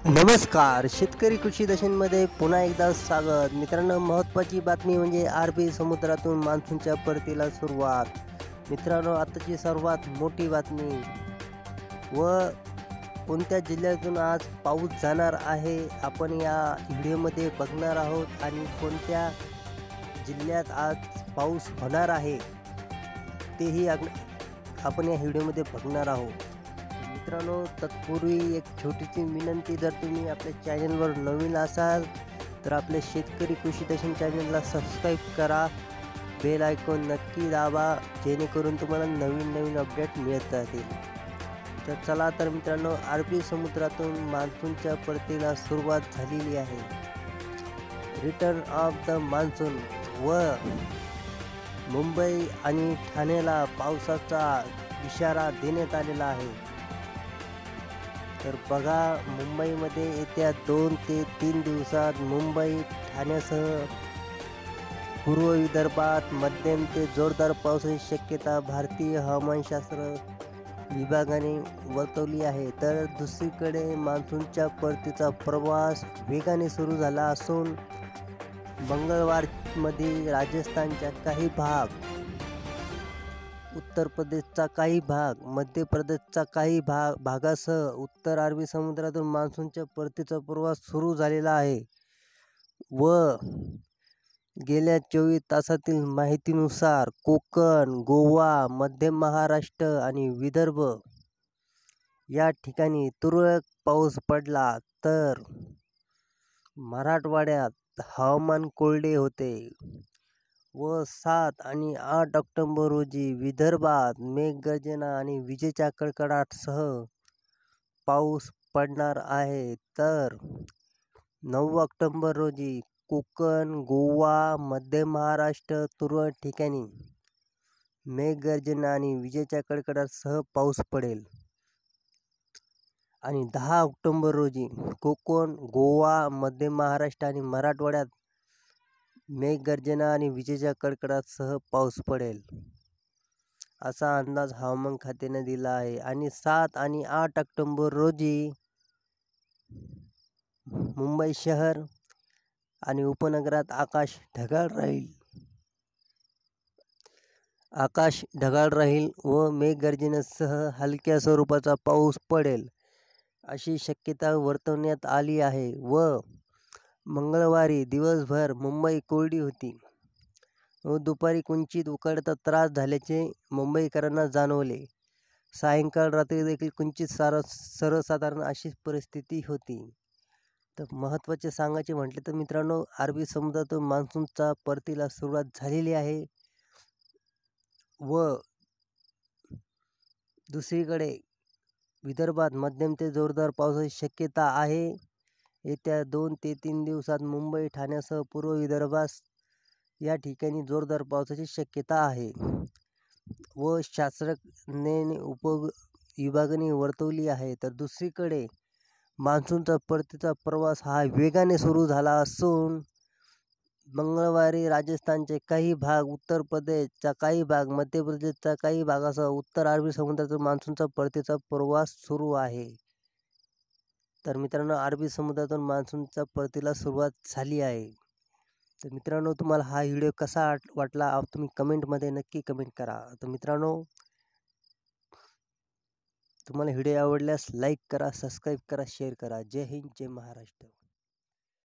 नमस्कार. शेतकरी कृषी दर्शनमध्ये पुन्हा एकदा स्वागत. मित्रांनो, महत्त्वाची बातमी म्हणजे अरबी समुद्रातून मान्सूनच्या परतीला सुरुवात. मित्रांनो, आताची सर्वात मोठी बातमी व कोणत्या जिल्ह्यातून आज पाऊस जाणार आहे, आपण या व्हिडिओमध्ये बघणार आहोत आणि कोणत्या जिल्ह्यात आज पाऊस होणार आहे तेही आपण या व्हिडिओमध्ये बघणार आहोत. मित्रांनो, तत्पूर्वी एक छोटीशी विनंती, जर तुम्ही आपल्या चॅनलवर नवीन असाल तर आपल्या शेतकरी कृषी दर्शन चॅनलला सबस्क्राईब करा, बेल आयकॉन नक्की दाबा, जेणेकरून तुम्हाला नवीन नवीन अपडेट मिळत राहतील. तर चला तर मित्रांनो, अरबी समुद्रातून मान्सूनच्या परतीला सुरुवात झालेली आहे. रिटर्न ऑफ द मान्सून व मुंबई आणि ठाण्याला पावसाचा इशारा देण्यात आलेला आहे. तर बघा, मुंबईमध्ये येत्या 2 ते 3 दिवसात मुंबई, ठाण्यासह पूर्व विदर्भात मध्यम ते जोरदार पावसाची शक्यता भारतीय हवामानशास्त्र विभागाने वर्तवली आहे. तर दुसरीकडे मान्सूनच्या परतीचा प्रवास वेगाने सुरू झाला असून मंगळवारमध्ये राजस्थानच्या काही भाग, उत्तर प्रदेशचा काही भाग, मध्य प्रदेशचा काही भागासह उत्तर अरबी समुद्रातून मान्सूनच्या परतीचा प्रवास सुरू झालेला आहे व गेल्या 24 तासातील माहितीनुसार कोकण, गोवा, मध्य महाराष्ट्र आणि विदर्भ या ठिकाणी तुरळक पाऊस पडला. तर मराठवाड्यात हवामान कोरडे होते व 7 आणि 8 ऑक्टोबर रोजी विदर्भात मेघगर्जना आणि विजेच्या कडकडाटासह पाऊस पडणार आहे. तर 9 ऑक्टोबर रोजी कोकण, गोवा, मध्य महाराष्ट्र तुरळक ठिकाणी मेघगर्जना आणि विजेच्या कडकडाटासह पाऊस पडेल. आणि 10 ऑक्टोबर रोजी कोकण, गोवा, मध्य महाराष्ट्र आणि मराठवाड्यात मेघगर्जना आणि विजेच्या कडकडाटासह पाऊस पडेल, असा अंदाज हवामान खात्याने दिला आहे. आणि 7 आणि 8 ऑक्टोबर रोजी मुंबई शहर आणि उपनगरात आकाश ढगाळ राहील व मेघगर्जनेसह हलक्या स्वरूपाचा पाऊस पडेल अशी शक्यता वर्तवण्यात आली आहे. व मंगळवारी दिवसभर मुंबई कोरडी होती व दुपारी किंचित उकाड्याचा त्रास झाल्याचे मुंबईकरांना जाणवले. सायंकाळ रात्री देखील किंचित सर्वसाधारण अशीच परिस्थिती होती. तर महत्त्वाचे सांगायचे म्हटले तर मित्रांनो, अरबी समुद्रातून मान्सूनचा परतीला सुरुवात झालेली आहे व दुसरीकडे विदर्भात मध्यम ते जोरदार पावसाची शक्यता आहे. येत्या 2 ते 3 दिवसात मुंबई, ठाण्यासह पूर्व विदर्भास या ठिकाणी जोरदार पावसाची शक्यता आहे व शास्त्रज्ञांनी विभागाने वर्तवली आहे. तर दुसरीकडे मान्सूनचा परतीचा प्रवास हा वेगाने सुरू झाला असून मंगळवारी राजस्थानचे काही भाग, उत्तर प्रदेशचा काही भाग, मध्य प्रदेशचा काही भागासह उत्तर अरबी समुद्रातून मान्सूनचा परतीचा प्रवास सुरू आहे. तर मित्रांनो, अरबी समुद्रातून मान्सूनच्या परतीला सुरुवात झाली आहे. तर मित्रांनो, तुम्हाला हा व्हिडिओ कसा वाटला तुम्ही कमेंटमध्ये नक्की कमेंट करा. तर मित्रांनो, तुम्हाला व्हिडिओ आवडल्यास लाईक करा, सबस्क्राईब करा, शेअर करा. जय हिंद, जय महाराष्ट्र.